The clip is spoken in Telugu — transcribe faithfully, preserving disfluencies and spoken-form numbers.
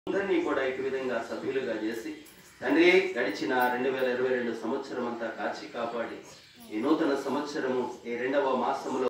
అందరినీ కూడా ఈ విధంగా సభ్యులుగా చేసి తండ్రి గడిచిన రెండు వేల ఇరవై రెండు సంవత్సరం అంతా కాచి కాపాడి ఈ నూతన సంవత్సరము ఈ రెండవ మాసములో